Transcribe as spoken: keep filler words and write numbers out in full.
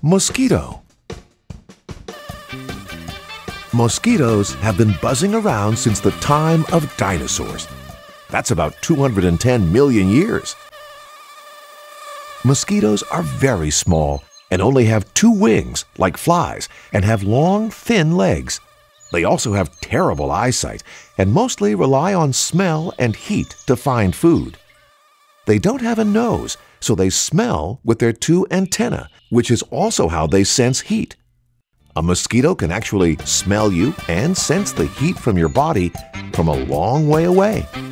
Mosquito. Mosquitoes have been buzzing around since the time of dinosaurs. That's about two hundred ten million years. Mosquitoes are very small and only have two wings, like flies, and have long, thin legs. They also have terrible eyesight and mostly rely on smell and heat to find food. They don't have a nose, so they smell with their two antennae, which is also how they sense heat. A mosquito can actually smell you and sense the heat from your body from a long way away.